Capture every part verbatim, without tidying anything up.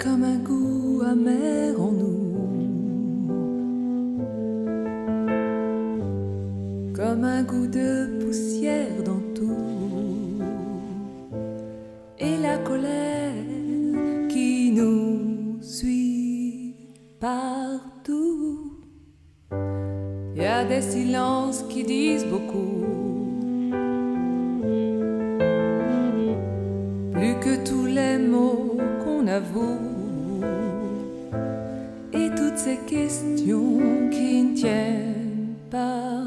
comme un goût amer en nous, comme un goût de poussière dans tout, et la colère qui nous suit partout. Il y a des silences qui disent beaucoup, plus que tous les mots qu'on avoue, et toutes ces questions qui ne tiennent pas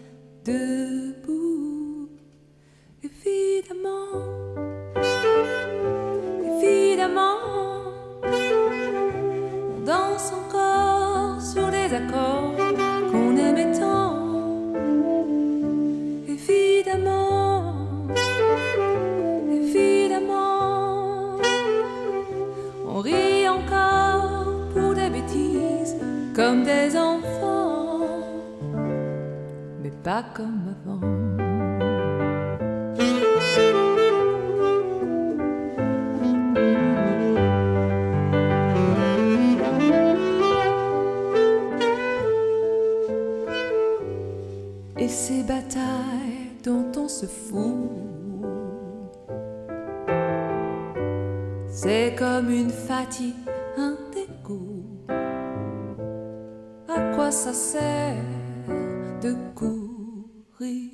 debout. Évidemment, évidemment, on danse encore sur des accords qu'on aimait tant. Évidemment, évidemment, on rit encore pour des bêtises comme des enfants, mais pas comme avant. Et ces batailles dont on se fout, c'est comme une fatigue, un dégoût. À quoi ça sert de courir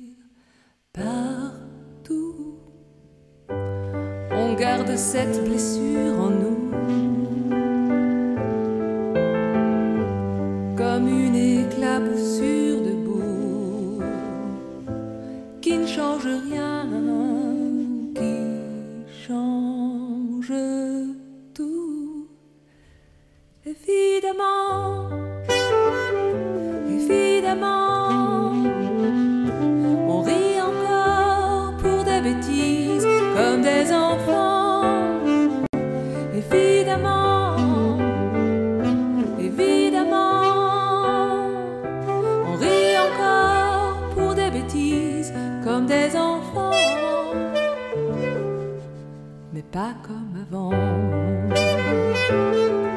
partout? On garde cette blessure en nous, comme une éclaboussure de boue qui ne change rien, qui change tout. Évidemment, évidemment, on rit encore pour des bêtises comme des enfants. Évidemment, évidemment, on rit encore pour des bêtises comme des enfants, mais pas comme avant.